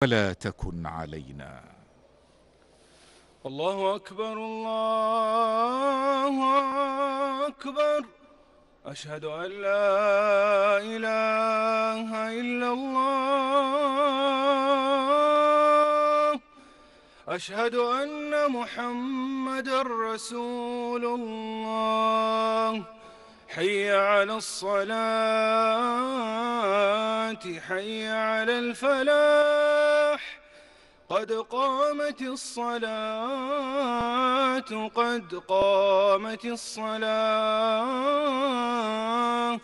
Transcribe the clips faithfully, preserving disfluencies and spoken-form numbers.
فلا تكن علينا. الله أكبر الله أكبر، أشهد أن لا إله إلا الله، أشهد أن محمدًا رسول الله. حي على الصلاة حي على الفلاح، قد قامت الصلاة قد قامت الصلاة.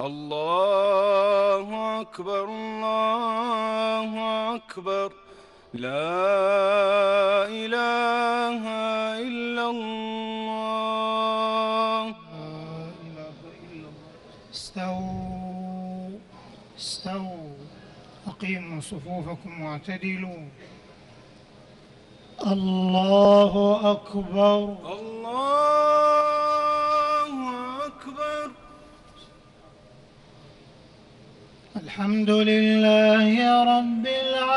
الله أكبر الله أكبر، لا إله إلا الله. استووا استووا، أقيموا صفوفكم واعتدلوا. الله أكبر الله أكبر. الحمد لله رب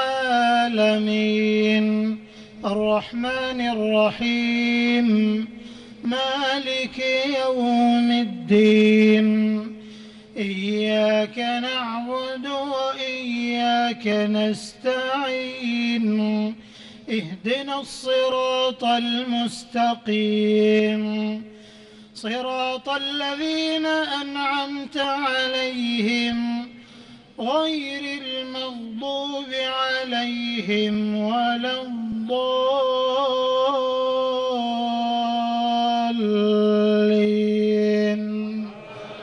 العالمين، الرحمن الرحيم، مالك يوم الدين. إياك نعبد وإياك نستعين، اهدنا الصراط المستقيم، صراط الذين أنعمت عليهم غير المغضوب عليهم ولا الضالين.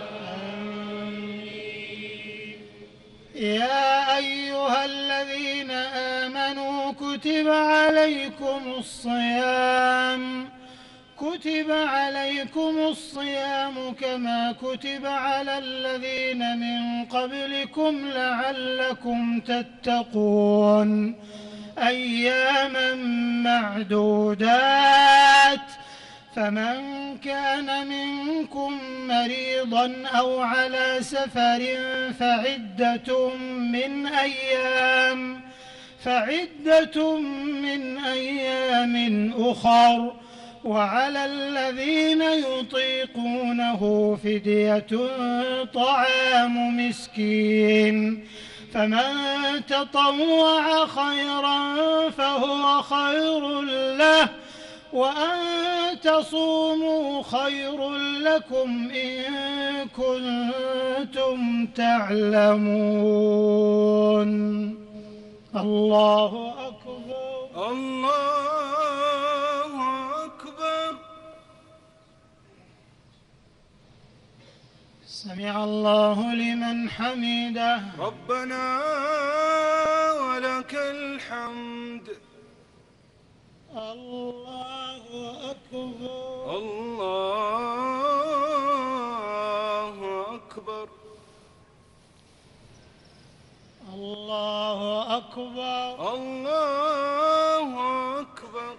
يا أيها الذين آمنوا كتب عليكم الصيام كتب عليكم الصيام كما كتب على الذين من قبلكم لعلكم تتقون، أياما معدودات. فمن كان منكم مريضا أو على سفر فعدة من أيام فعدة من أيام أخر، وعلى الذين يطيقونه فدية طعام مسكين، فمن تطوع خيرا فهو خير له، وأن تصوموا خير لكم إن كنتم تعلمون. الله أكبر الله أكبر. سمع الله لمن حمده. ربنا ولك الحمد. الله أكبر الله أكبر. الله أكبر الله أكبر.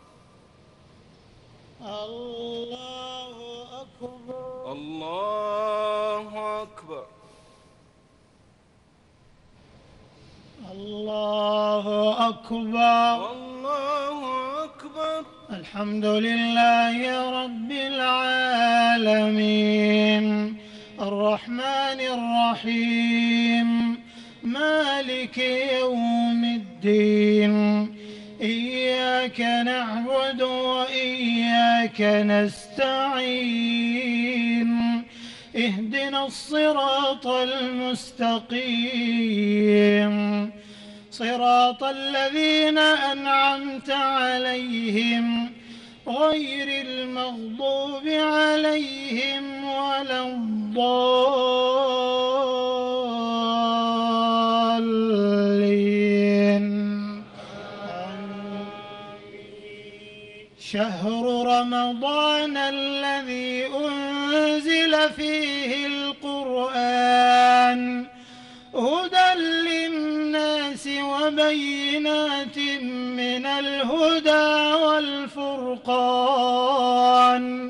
الله أكبر الله أكبر. الله أكبر الله أكبر. الحمد لله رب العالمين، الرحمن الرحيم، مالك يوم الدين. إياك نعبد وإياك نستعين، اهدنا الصراط المستقيم، صراط الذين أنعمت عليهم غير المغضوب عليهم ولا الضالين. شهر رمضان الذي أنزل فيه القرآن هدى للناس وبينات من الهدى والفرقان،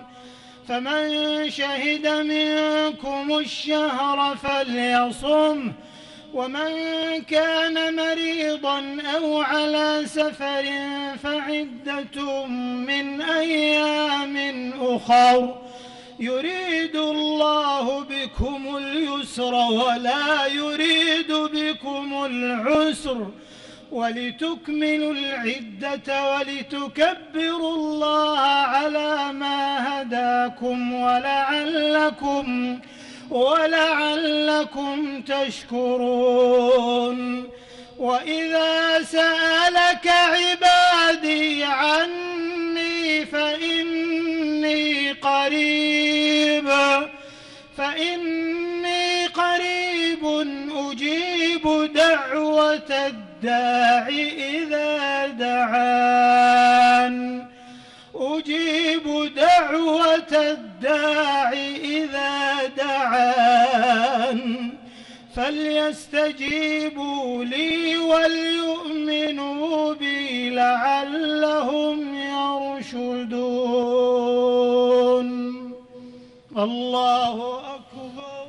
فمن شهد منكم الشهر فليصمه، ومن كان مريضا أو على سفر فعدة من أيام أخر يريد الله بكم اليسر ولا يريد بكم العسر ولتكملوا العدة ولتكبروا الله على ما هداكم ولعلكم ولعلكم تشكرون. وإذا سألك عبادي عني فإني قريب فإني قريب أجيب دعوة الداع إذا دعان أجيب دعوة الداع إذا دعان فليستجيبوا لي وليؤمنوا بي لعلهم يرشدون. الله أكبر.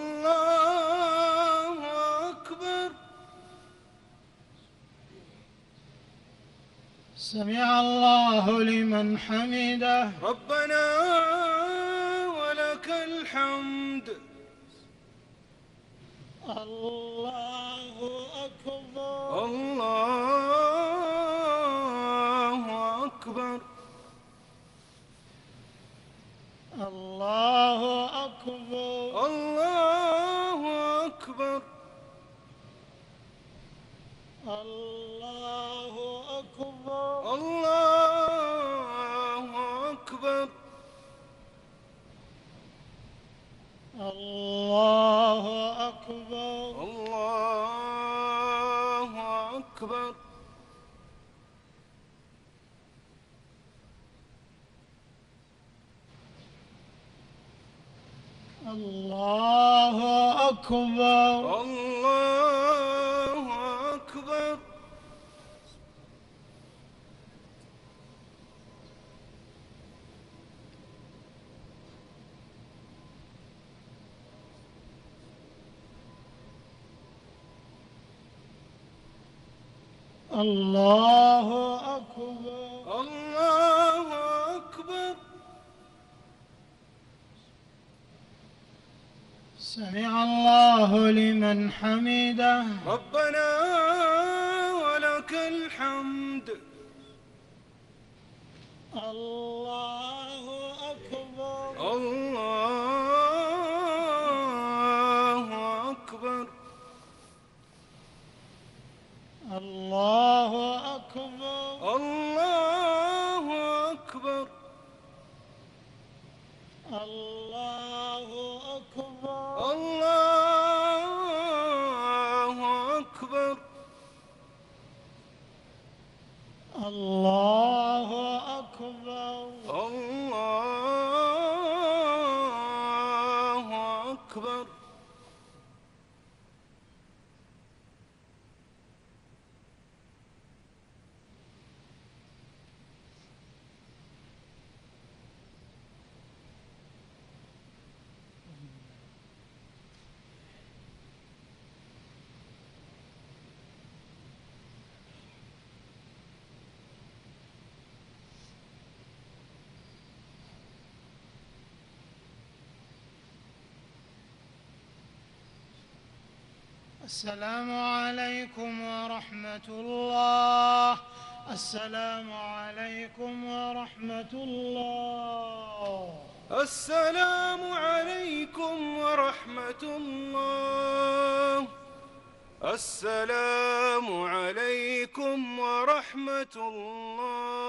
الله أكبر. سمع الله لمن حمده. ربنا ولك الحمد. الله أكبر. الله أكبر. الله أكبر. الله أكبر. الله أكبر. الله أكبر. الله أكبر. الله أكبر. الله أكبر. الله أكبر. الله أكبر. الله أكبر. سمع الله لمن حمده. ربنا ولك الحمد. الله أكبر. الله أكبر. الله أكبر. الله أكبر. الله أكبر. الله أكبر. الله أكبر. الله أكبر. السلام عليكم ورحمة الله. السلام عليكم ورحمة الله. السلام عليكم ورحمة الله. السلام عليكم ورحمة الله.